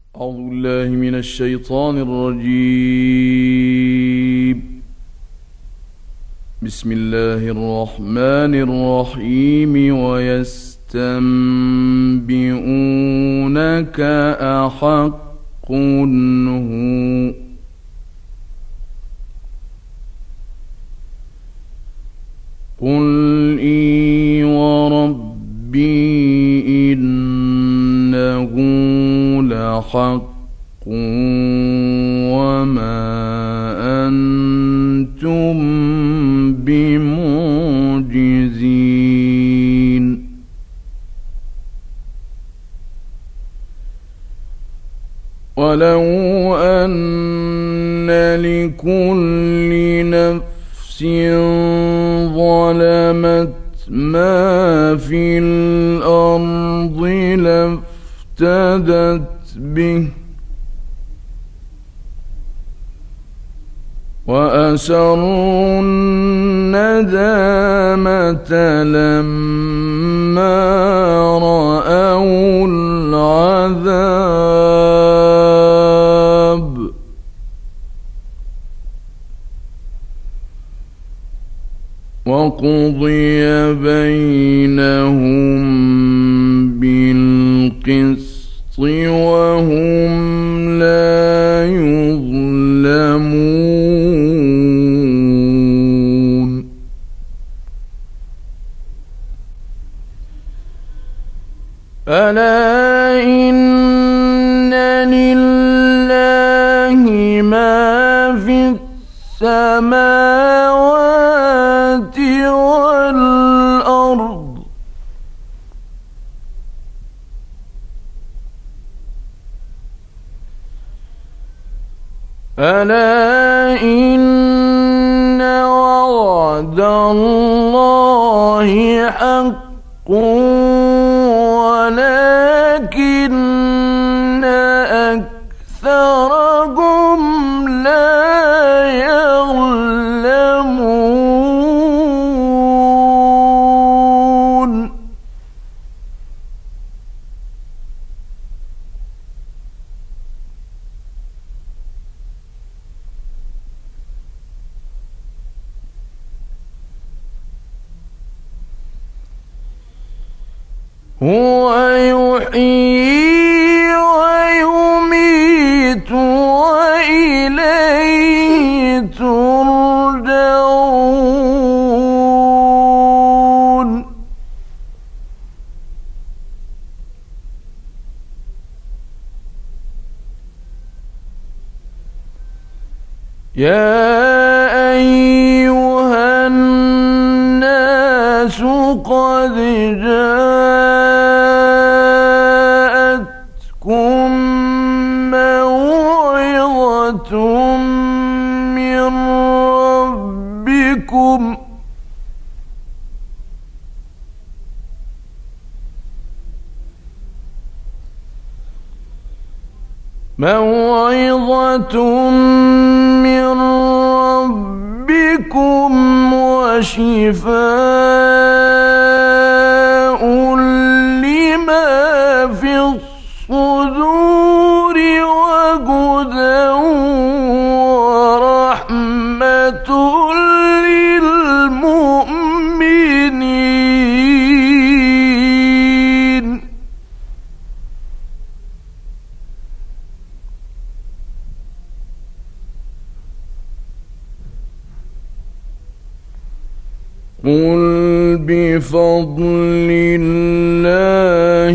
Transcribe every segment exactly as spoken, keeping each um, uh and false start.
أعوذ بالله من الشيطان الرجيم. بسم الله الرحمن الرحيم. ويستنبئونك أحق هو قل إي وربي إنه لحق وما أنتم بمعجزين. ولو أن لكل نفس ظلمت ما في الأرض لافتدت به وأسروا الندامة لما رأوا العذاب وقضي بينهم بالقسط وهم لا يظلمون. ألا إن لله ما في السماوات والأرض ألا إن وعد الله حق ولكن أكثرهم لا يعلمون. هو يحيي ويميت وإليه ترجعون. يا أيها الناس قد جاءتكم موعظة من ربكم موعظة من ربكم وشفاء لما في الصدور وهدى ورحمة للمؤمنين. قل بفضل الله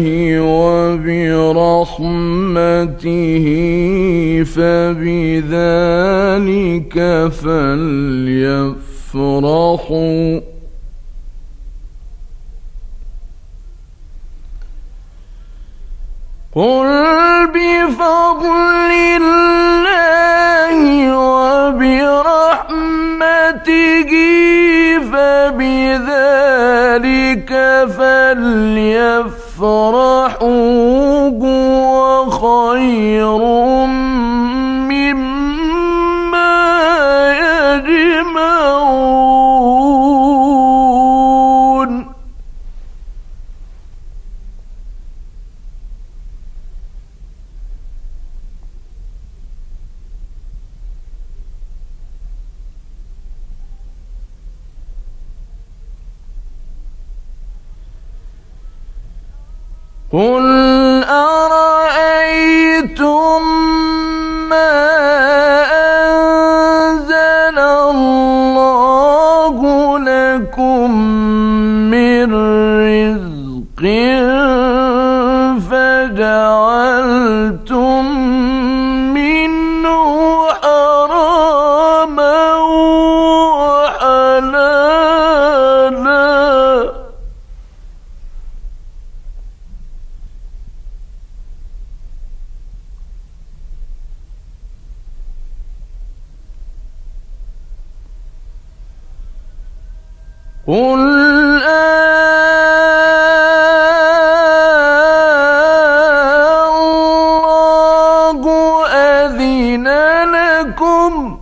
وبرحمته فبذلك فليفرحوا قل بفضل الله وبرحمته فبذلك فليفرحوا هو خير مما يجمعون. قل أرأيتم ما أنزل الله لكم من رزق فجعلتم منه حراما وحلالا قل الله أذن لكم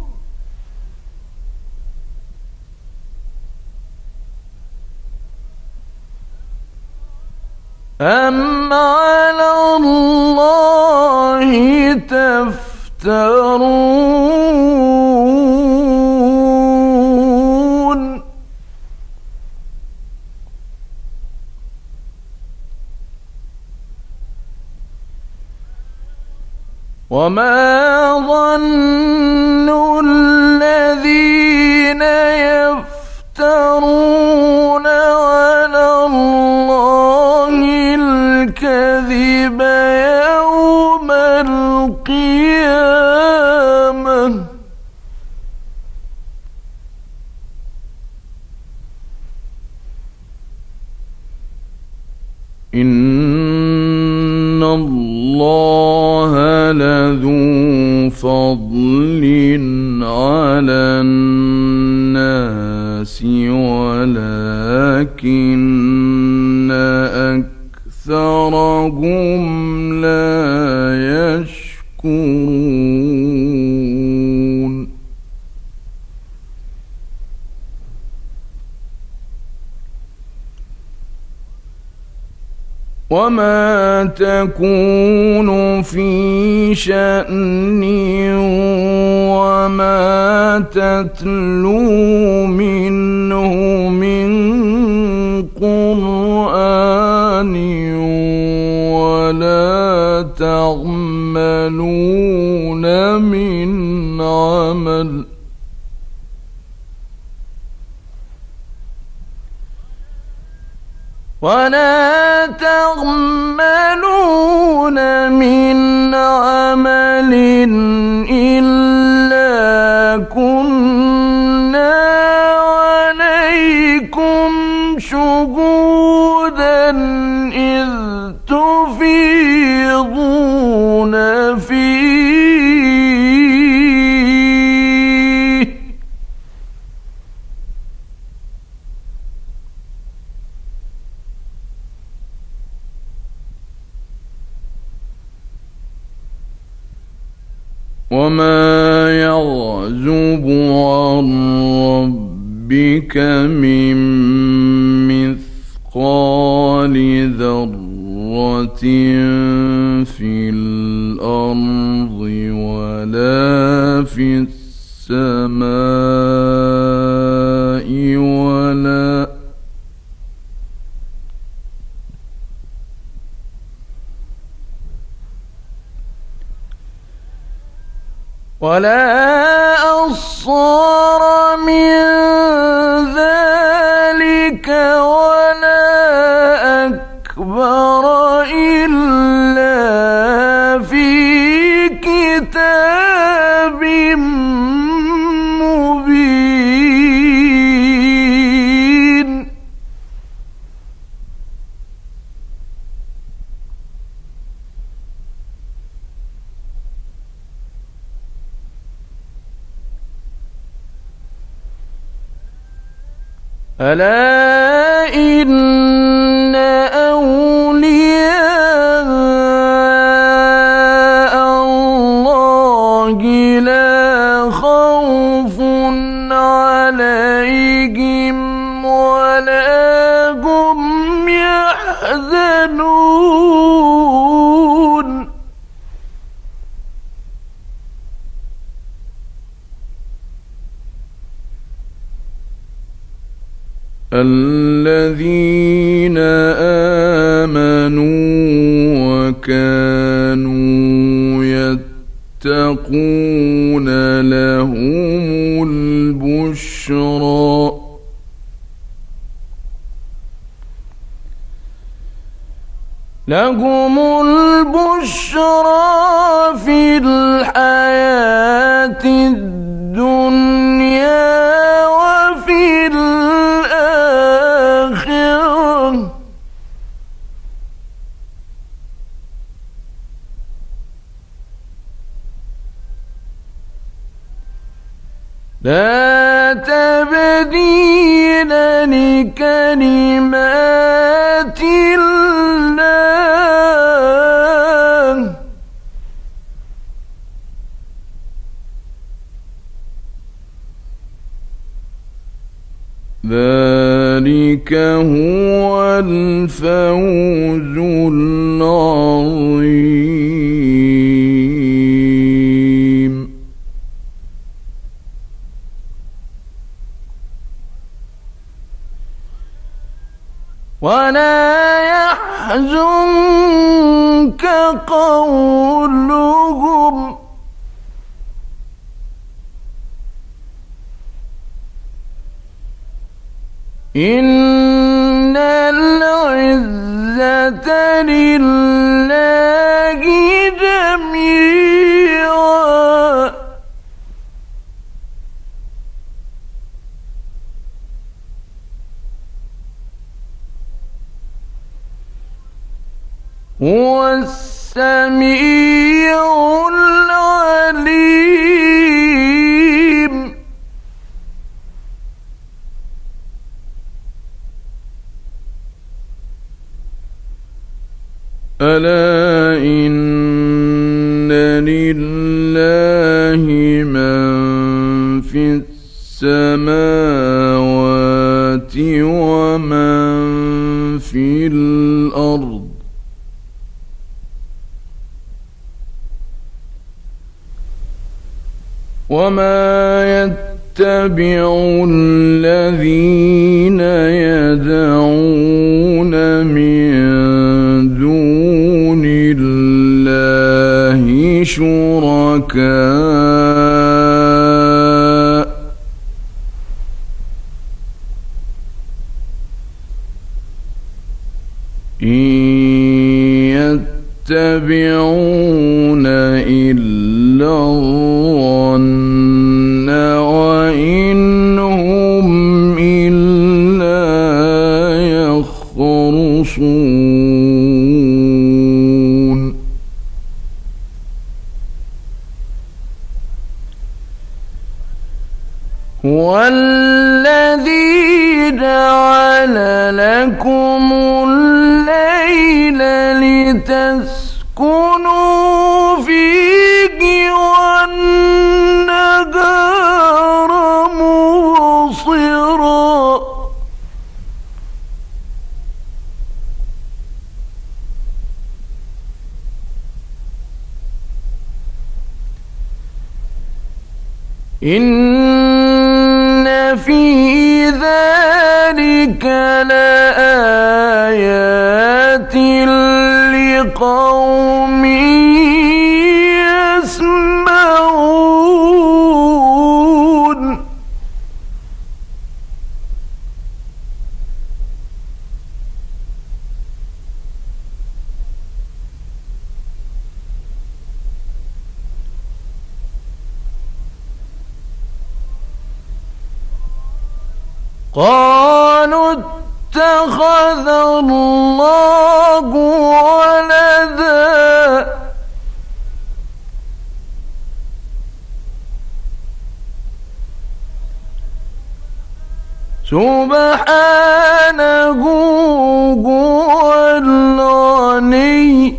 أم على الله تفترون وما ظن الذين يفترون على الله الكذب يوم القيامة إن الله لذو فضل على الناس ولكن أكثرهم لا يشكرون وما تكون في شأن وما تتلو منه من قرآن ولا تعملون من عمل ولا تعملون من عمل إلا كنا عليكم شهودا إذ تفيضون فيه وما يعزب عن ربك من مثقال ذرة في الأرض ولا في السماء ولا ولا أصغر من ذلك ولا أكبر إلا في كتاب مبين ألا إن أولياء الله لا خوف عليهم ولا هم يحزنون الذين آمنوا كانوا يتقون لهم البشرى لهم البشرى في الحياة الدنيا وفي الآخرة لا تبديل لكلمات الله ذلك هو الفوز العظيم. ولا يحزنك قولهم إن العزة لله جميعا هو السميع العليم. ألا إن لله من في السماوات ومن في الأرض وما يتبع الذين يدعون من دون الله شركاء إن يتبعون إلا الظن وإن هم إلا يخرصون. هو الذي جعل لكم الليل لتسكنوا فيه والنهار مبصرا إن في ذلك لآيات لقوم يسمعون. قالوا اتخذ الله ولدا سبحانه هو الغني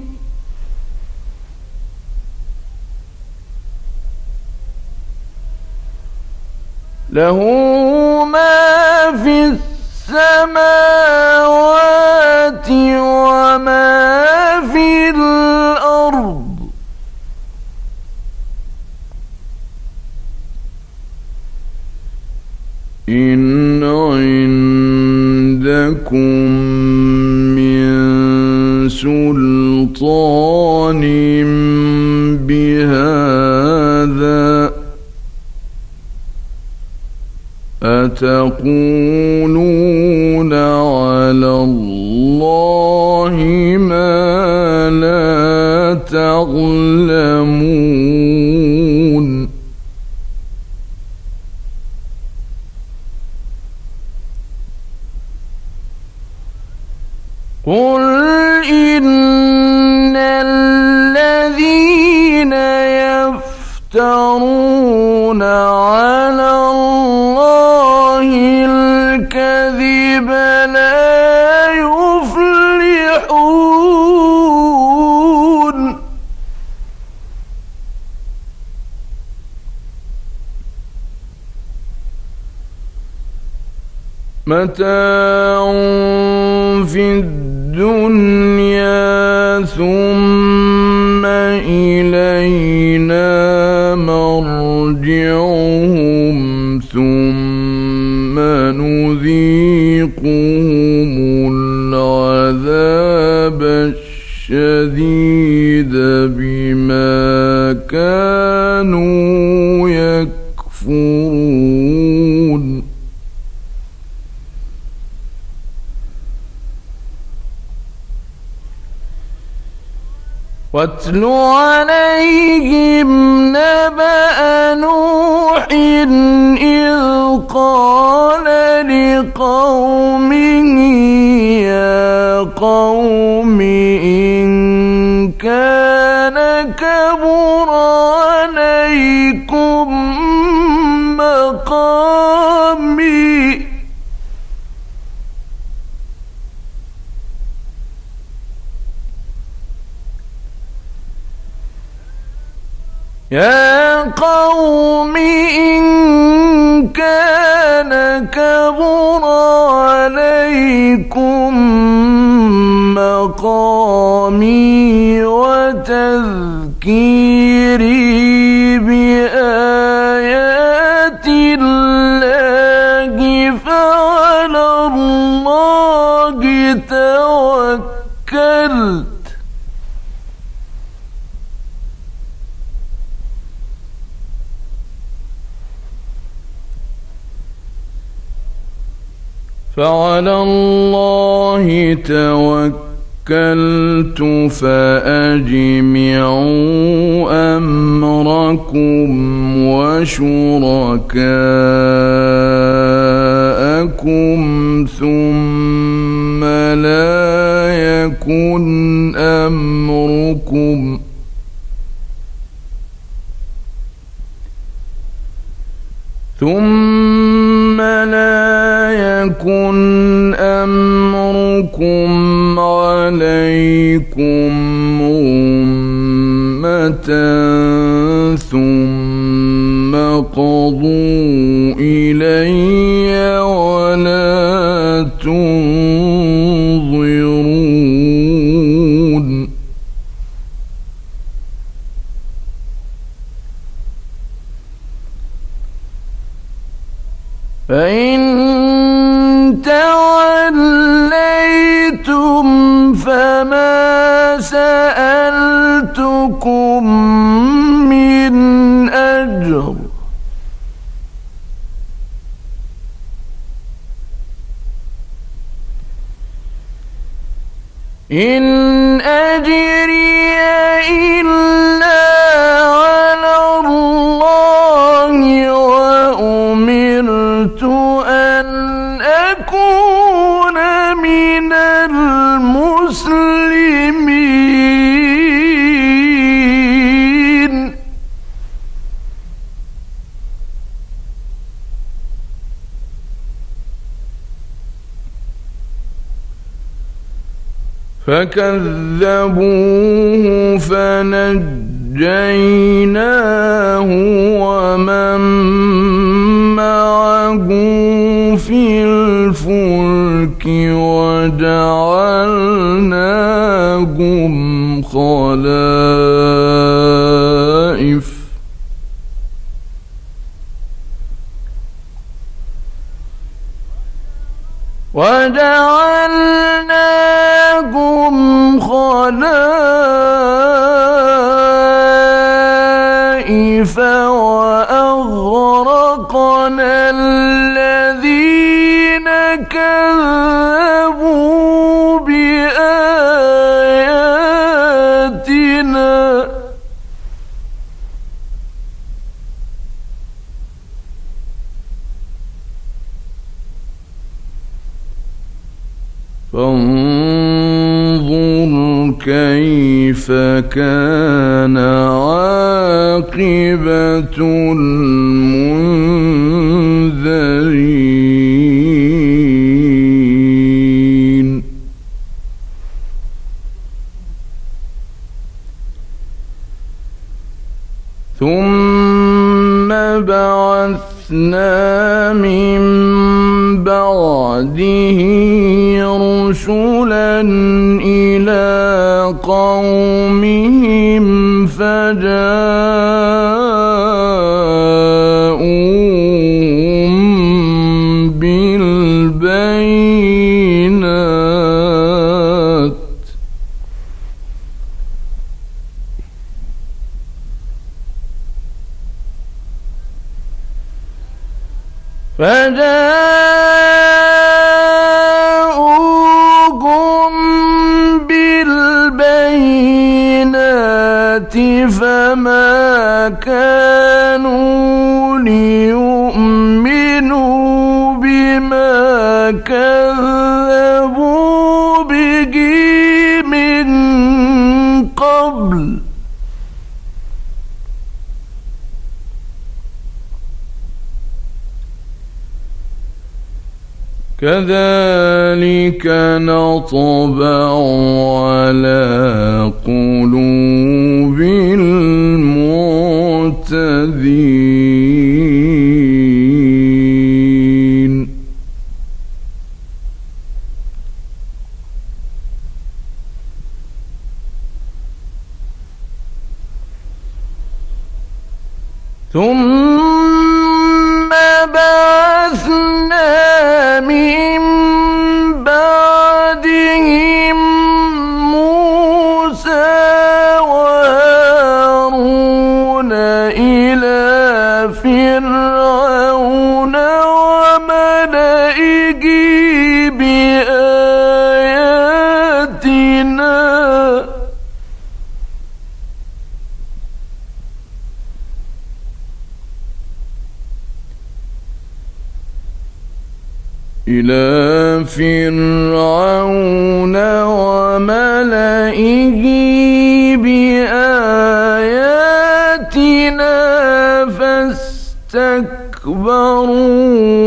له ما في السماوات وما في الأرض إن عندكم من سلطان بهذا أتقولون على الله ما لا تعلمون قل إن الذين يفترون على الله الكذب لا يفلحون متاع في الدنيا ثم إلينا مرجعهم ثم نذيقهم العذاب الشديد بما كانوا يكفرون واتل عليهم نبأ نوح إذ قال لقومه يا قوم إن كان كبر عليكم مقامي يا قوم إن كان كبر عليكم مقامي وتذكيري بآيات الله فعلى الله توكلت فعلى الله توكلت فأجمعوا أمركم وشركاءكم ثم لا يكن أمركم ثم لا يكن أمركم عليكم غمة ثم قضوا إلي ولا تنظرون فإن توليتم فما سألتكم من أجر إن أجري إلا على الله وأمرت أن أكون من المسلمين فكذبوه فنجيناه ومن معه في الفلك وجعلناهم خلائف وجعلناهم خلائف الخسائف وأغرقنا الذين كذبوا بآياتنا فانظر كيف كان عاقبة المنذرين ثم بعثنا من بعده رسلا إلى قومهم فجاءوهم بالبينات فجاءوهم بالبينات فما كانوا ليؤمنوا بما كذبوا به من قبل كذلك نطبع على قلوب المعتدين ثم بعثنا من بعدهم موسى وهارون إلى فرعون وملئه بآياتنا إلى فرعون وملئه بآياتنا فاستكبروا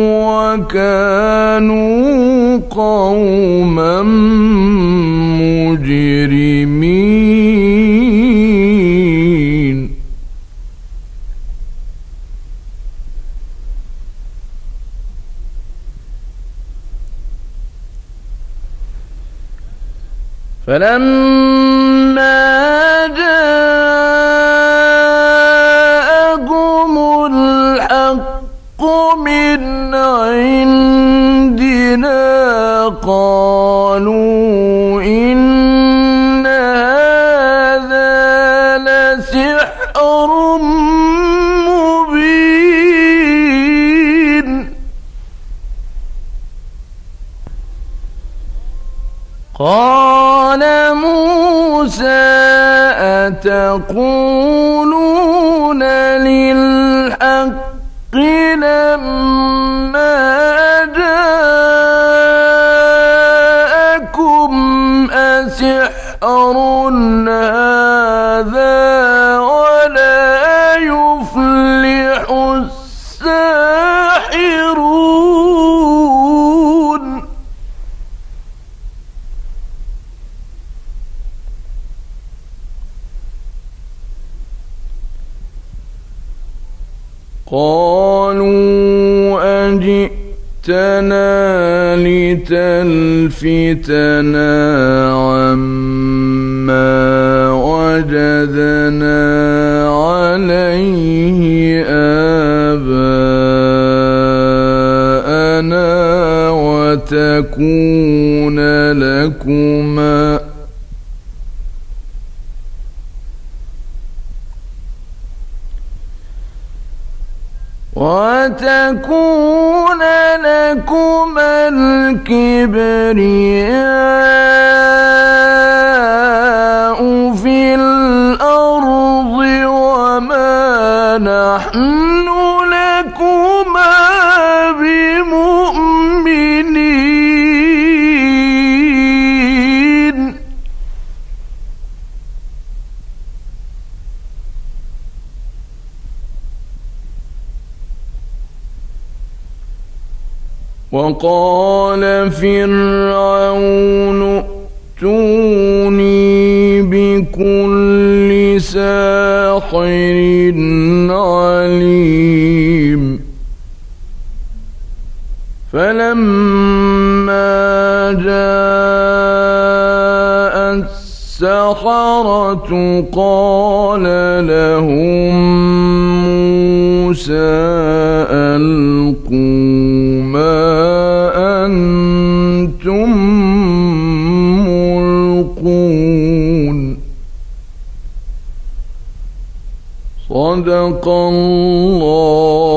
وكانوا قوما مجرمين فلما جاءهم الحق من عندنا قالوا إن هذا لسحر مبين قال موسى أتقولون للحق لما جاءكم أسحر هذا ولا يفلح الساحرون قالوا أجئتنا لتلفتنا عما وجدنا عليه آباءنا وتكون لكما وتكون لكما الكبرياء في الأرض وما نحن لكما بمؤمنين. وقال فرعون ائتوني بكل ساحر عليم. فلما جاء السحرة قال لهم موسى ألقوا ما أنتم ملقون. صدق الله